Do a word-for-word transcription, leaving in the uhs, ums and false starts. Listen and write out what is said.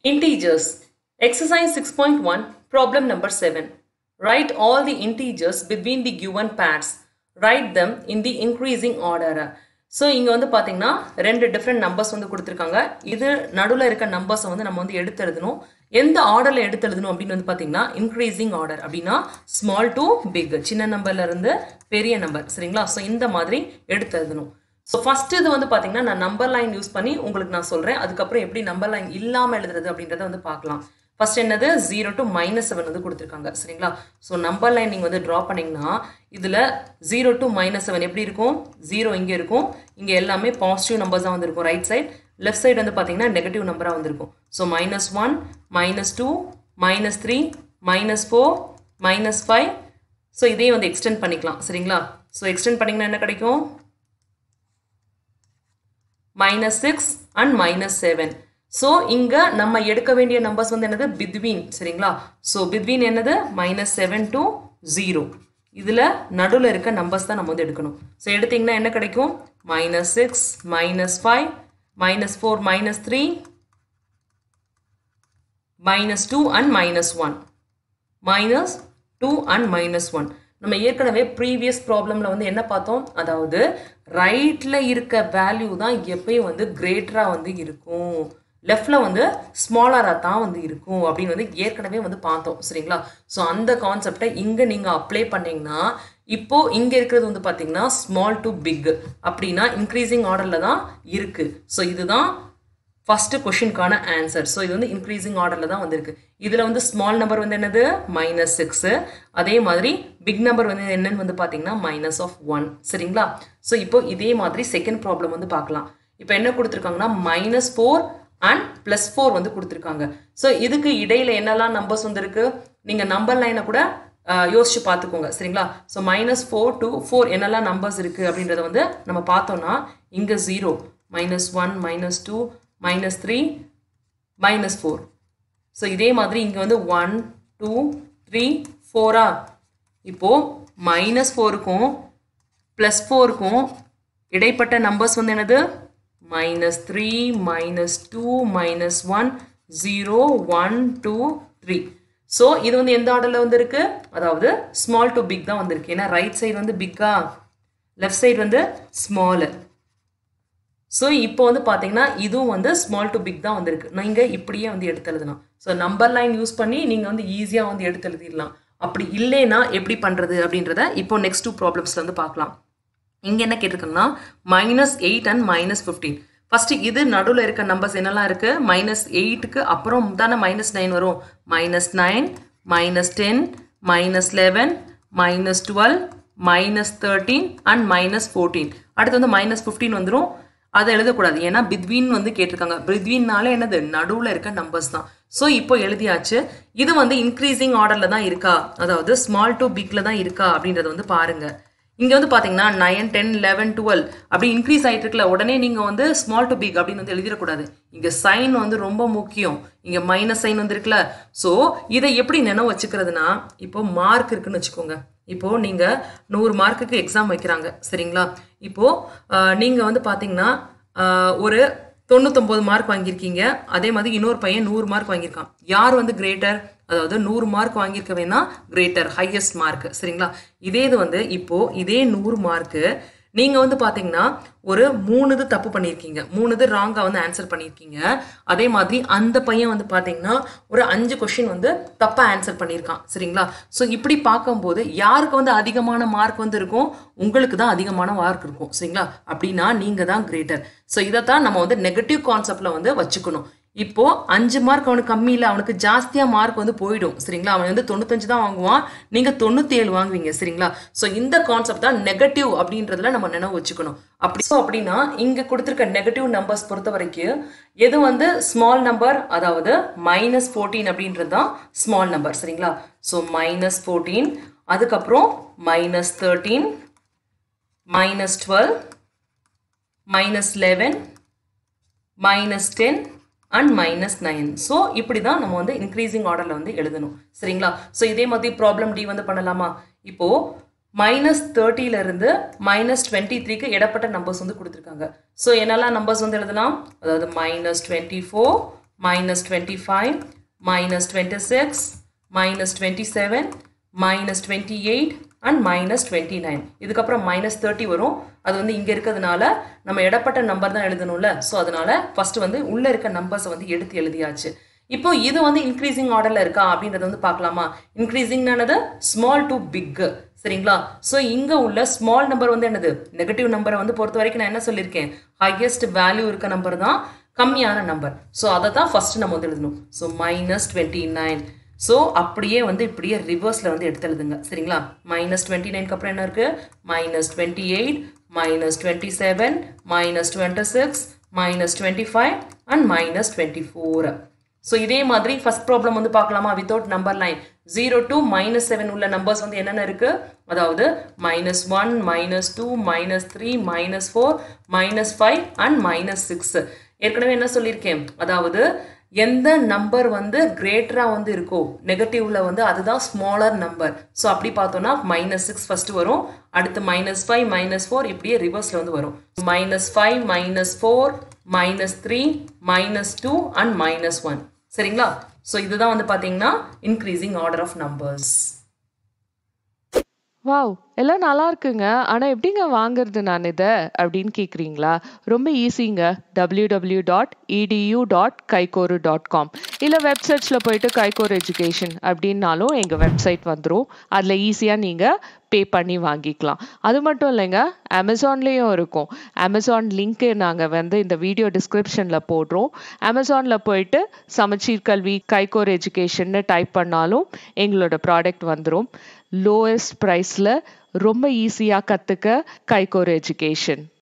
Integers. Exercise six point one, problem number seven. Write all the integers between the given pairs. Write them in the increasing order. So, இங்க வந்து பாத்தீங்கன்னா ரெண்டு different numbers வந்து கொடுத்திருக்காங்க. இது நடுவுல இருக்க numbers வந்து நம்ம வந்து எடுத்து எழுதணும். எந்த ஆர்டர்ல எடுத்து எழுதணும் அப்படின்னு வந்து பாத்தீங்கன்னா increasing order அப்படினா small to big. சின்ன நம்பர்ல இருந்து பெரிய நம்பர். சரிங்களா? சோ இந்த மாதிரி எடுத்து எழுதணும். So first இது வந்து பாத்தீங்கன்னா நான் நம்பர் லைன் யூஸ் பண்ணி உங்களுக்கு நான் சொல்றேன். அதுக்கு அப்புறம் எப்படி நம்பர் லைன் இல்லாம எழுதுறது அப்படின்றத வந்து பார்க்கலாம். ஃபர்ஸ்ட் என்னது zero to minus seven வந்து கொடுத்திருக்காங்க. சரிங்களா? சோ நம்பர் லைன் நீங்க வந்து டிரா பண்ணீங்கன்னா இதுல zero to minus seven எப்படி இருக்கும்? zero இங்க இருக்கும். இங்க எல்லாமே பாசிட்டிவ் நம்பர்ஸா வந்து இருக்கும் ரைட் சைடு. லெஃப்ட் சைடு வந்து பாத்தீங்கன்னா நெகட்டிவ் நம்பரா வந்து இருக்கும். So minus one, minus two, minus three, minus four, minus five. So இதே வந்து எக்ஸ்டெண்ட் பண்ணிக்கலாம். சரிங்களா? சோ எக்ஸ்டெண்ட் பண்ணீங்கன்னா என்ன கிடைக்கும்? minus six and minus seven. So, இங்க நம்ம எடுக்க வேண்டிய numbers வந்து என்னது? Between. சரிங்களா? So, between என்னது? minus seven to zero. இதுல நடுவுல இருக்க numbers தான் நம்ம வந்து எடுக்கணும். So, எடுத்தீங்கன்னா என்ன கிடைக்கும்? minus six, minus five, minus four, minus three, minus two and minus one. minus two and minus one. நம்ம ஏற்கனவே previous problemல வந்து என்ன பார்த்தோம்? அதாவது ரைட்ல இருக்க வேல்யூ தான் எப்பயும் வந்து கிரேட்டரா வந்து இருக்கும். லெஃப்ட்ல வந்து ஸ்மாலரா தான் வந்து இருக்கும் அப்படின்னு வந்து ஏற்கனவே வந்து பார்த்தோம். சரிங்களா? சோ அந்த கான்செப்டை இங்க நீங்க அப்ளை பண்ணீங்கன்னா இப்போ இங்க இருக்கிறது வந்து பாத்தீங்கன்னா ஸ்மால் டு பிக் அப்படினா இன்கிரீசிங் ஆர்டர்ல தான் இருக்கு. சோ இதுதான் ஃபர்ஸ்ட் क्वेश्चनக்கான ஆன்சர். சோ இது வந்து இன்கிரீசிங் ஆர்டர்ல தான் வந்திருக்கு. இதுல வந்து ஸ்மால் நம்பர் வந்து என்னது? minus six. அதே மாதிரி பிக் நம்பர் வந்து என்னன்னு வந்து பாத்தீங்கன்னா minus of one. சரிங்களா? சோ இப்போ இதே மாதிரி செகண்ட் ப்ராப்ளம் வந்து பார்க்கலாம். இப்போ என்ன கொடுத்திருக்காங்கன்னா minus four and plus four வந்து கொடுத்திருக்காங்க. சோ இதுக்கு இடையில என்னெல்லாம் நம்பர்ஸ் வந்திருக்கு? நீங்க நம்பர் லைனை கூட யோசிச்சு பார்த்துக்கோங்க. சரிங்களா? So minus four to four என்னெல்லாம் நம்பர்ஸ் இருக்கு அப்படின்றத வந்து நம்ம பார்த்தோம்னா இங்க zero, minus one, minus two, minus three, minus four. So இதே மாதிரி இங்க வந்து one, two, three, four. இப்போ minus four க்கும் plus four க்கும் இடைப்பட்ட நம்பர்ஸ் வந்து என்னது? minus three, minus two, minus one, zero, one, two, three. So இது வந்து எந்த ஆர்டர்ல வந்து இருக்கு? அதாவது small to big தான் வந்திருக்கு. ஏன்னா ரைட் சைடு வந்து பிக்கா, லெஃப்ட் சைடு வந்து ஸ்மால். ஸோ இப்போ வந்து பார்த்தீங்கன்னா இதுவும் வந்து ஸ்மால் டு பிக் தான் வந்திருக்கு. நீங்கள் இப்படியே வந்து எடுத்து எழுதலாம். ஸோ நம்பர் லைன் யூஸ் பண்ணி நீங்கள் வந்து ஈஸியாக வந்து எடுத்து எழுதிடலாம். அப்படி இல்லைன்னா எப்படி பண்ணுறது அப்படின்றத இப்போ நெக்ஸ்ட் டூ ப்ராப்ளம்ஸில் வந்து பார்க்கலாம். இங்கே என்ன கேட்டிருக்காங்கன்னா minus eight and minus fifteen. First இது நடுவில் இருக்க நம்பர்ஸ் என்னெல்லாம் இருக்குது? மைனஸ் எயிட்டுக்கு அப்புறம் தானே மைனஸ் நைன் வரும். Minus nine, minus ten, minus eleven, minus twelve, minus thirteen and minus fourteen. அடுத்து வந்து மைனஸ் ஃபிஃப்டீன் வந்துடும். அதை எழுதக்கூடாது. ஏன்னா பிட்வீன் வந்து கேட்டிருக்காங்க. பிட்வீன்னால என்னது? நடுவில் இருக்க நம்பர்ஸ் தான். ஸோ இப்போ எழுதியாச்சு. இது வந்து இன்க்ரீசிங் ஆர்டர்ல தான் இருக்கா, அதாவது ஸ்மால் டு பிக்ல தான் இருக்கா அப்படின்றத வந்து பாருங்க. இங்க வந்து பாத்தீங்கன்னா நைன், டென், லெவன், டுவெல் அப்படி இன்க்ரீஸ் ஆயிட்டு இருக்குல்ல, உடனே நீங்க வந்து ஸ்மால் டு பிக் அப்படின்னு வந்து எழுதிடக்கூடாது. இங்க சைன் வந்து ரொம்ப முக்கியம். இங்க மைனஸ் சைன் வந்து இருக்குல்ல. ஸோ இதை எப்படி நினைவு வச்சுக்கிறதுனா, இப்போ மார்க் இருக்குன்னு வச்சுக்கோங்க. இப்போ நீங்க நூறு மார்க்குக்கு எக்ஸாம் வைக்கிறாங்க. சரிங்களா? இப்போ நீங்க வந்து பாத்தீங்கன்னா ஒரு தொண்ணூத்தொன்பது மார்க் வாங்கியிருக்கீங்க. அதே மாதிரி இன்னொரு பையன் நூறு மார்க் வாங்கியிருக்கான். யார் வந்து கிரேட்டர்? அதாவது நூறு மார்க் வாங்கியிருக்க வேணா கிரேட்டர், ஹையஸ்ட் மார்க். சரிங்களா? இதே இது வந்து இப்போ இதே நூறு மார்க்கு நீங்க வந்து பாத்தீங்கன்னா ஒரு மூணு இது தப்பு பண்ணியிருக்கீங்க, மூணு இது ராங்கா வந்து ஆன்சர் பண்ணியிருக்கீங்க. அதே மாதிரி அந்த பையன் வந்து பாத்தீங்கன்னா ஒரு அஞ்சு கொஸ்டின் வந்து தப்பா ஆன்சர் பண்ணியிருக்கான். சரிங்களா? ஸோ இப்படி பார்க்கும்போது யாருக்கு வந்து அதிகமான மார்க் வந்து இருக்கும்? உங்களுக்கு தான் அதிகமான மார்க் இருக்கும். சரிங்களா? அப்படின்னா நீங்க தான் கிரேட்டர். ஸோ இதைத்தான் நம்ம வந்து நெகட்டிவ் கான்செப்ட்ல வந்து வச்சுக்கணும். இப்போ அஞ்சு மார்க் அவனுக்கு கம்மி இல்லை, அவனுக்கு ஜாஸ்தியா மார்க் வந்து போயிடும். சரிங்களா? அவன் வந்து தொண்ணூத்தஞ்சு தான் வாங்குவான், நீங்க தொண்ணூத்தி ஏழு வாங்குவீங்க. சரிங்களா? ஸோ இந்த கான்செப்ட் தான் நெகட்டிவ் அப்படின்றதுல நம்ம நினைவு வச்சுக்கணும். அப்படி ஸோ அப்படின்னா இங்க கொடுத்துருக்க நெகட்டிவ் நம்பர்ஸ் பொறுத்த வரைக்கும் எது வந்து ஸ்மால் நம்பர், அதாவது மைனஸ் ஃபோர்டீன் அப்படின்றது தான் ஸ்மால் நம்பர். சரிங்களா? ஸோ மைனஸ் ஃபோர்டீன், அதுக்கப்புறம் minus thirteen, minus twelve, minus eleven, minus ten and minus nine. So இப்படி தான் நம்ம வந்து increasing orderல வந்து எழுதணும். சரிங்களா? So இதே மாதிரி problem D வந்து பண்ணலாமா? இப்போ minus thirty ல இருந்து minus twenty-three க்கு இடப்பட்ட நம்பர்ஸ் வந்து கொடுத்திருக்காங்க. So என்னெல்லாம் நம்பர்ஸ் வந்து எழுதலாம்? அதாவது minus twenty-four, minus twenty-five, minus twenty-six, minus twenty-seven, minus twenty-eight and minus twenty-nine. இதுக்கப்புறம் minus thirty வரும். அது வந்து இங்க இருக்கிறதுனால நம்ம இடப்பட்ட நம்பர் தான் எழுதணும்ல. ஸோ அதனால ஃபர்ஸ்ட் வந்து உள்ள இருக்க நம்பர்ஸை வந்து எடுத்து எழுதியாச்சு. இப்போ இது வந்து இன்க்ரீசிங் ஆர்டர்ல இருக்கா அப்படின்றத வந்து பார்க்கலாமா? இன்க்ரீசிங் என்னது? Small to big. சரிங்களா? ஸோ இங்க உள்ள ஸ்மால் நம்பர் வந்து என்னது? நெகட்டிவ் நம்பரை வந்து பொறுத்த வரைக்கும் நான் என்ன சொல்லியிருக்கேன்? ஹையஸ்ட் வேல்யூ இருக்க நம்பர் தான் கம்மியான நம்பர். ஸோ அதை தான் ஃபர்ஸ்ட் நம்ம வந்து எழுதணும். So minus twenty nine. So அப்படியே வந்து இப்படியே ரிவர்ஸில் வந்து எடுத்து எழுதுங்க. சரிங்களா? மைனஸ் டுவெண்ட்டி நைனுக்கு அப்புறம் என்ன இருக்கு? Minus twenty eight, minus twenty seven, minus twenty six, minus twenty five and minus twenty four. So இதே மாதிரி ஃபர்ஸ்ட் ப்ராப்ளம் வந்து பார்க்கலாமா? Without number line zero to minus seven உள்ள நம்பர்ஸ் வந்து என்னென்ன இருக்கு? அதாவது minus one, minus two, minus three, minus four, minus five and minus six. ஏற்கனவே என்ன சொல்லியிருக்கேன்? அதாவது எந்த நம்பர் வந்து கிரேட்டரா வந்து இருக்கோ நெகட்டிவ்ல வந்து அதுதான் ஸ்மாலர் நம்பர். ஸோ அப்படி பார்த்தோம்னா மைனஸ் சிக்ஸ் ஃபர்ஸ்ட் வரும், அடுத்து மைனஸ் ஃபைவ், மைனஸ் ஃபோர், இப்படியே ரிவர்ஸ்ல வந்து வரும். Minus five, minus four, minus three, minus two and minus one. சரிங்களா? ஸோ இதுதான் வந்து பார்த்தீங்கன்னா increasing order of numbers. Wow, எல்லாம் நல்லா இருக்குங்க. ஆனால் எப்படிங்க வாங்குறது நான் இதை அப்படின்னு கேட்குறீங்களா? ரொம்ப ஈஸிங்க. W W dot edu dot கைகோரு டாட் காம் இல்லை வெப்சைட்ஸில் போயிட்டு கைகோர் எஜுகேஷன் அப்படின்னாலும் எங்கள் வெப்சைட் வந்துடும். அதில் ஈஸியாக நீங்கள் பே பண்ணி வாங்கிக்கலாம். அது மட்டும் இல்லைங்க, அமேசான்லேயும் இருக்கும். அமேசான் லிங்க்கு நாங்கள் வந்து இந்த வீடியோ டிஸ்கிரிப்ஷனில் போடுறோம். அமேசானில் போயிட்டு சமச்சீர் கல்வி கைகோர் எஜுகேஷன்னு டைப் பண்ணாலும் எங்களோட ப்ராடக்ட் வந்துடும். லோயஸ்ட் ப்ரைஸில் ரொம்ப ஈஸியாக கற்றுக்க கைகோர் எஜுகேஷன்.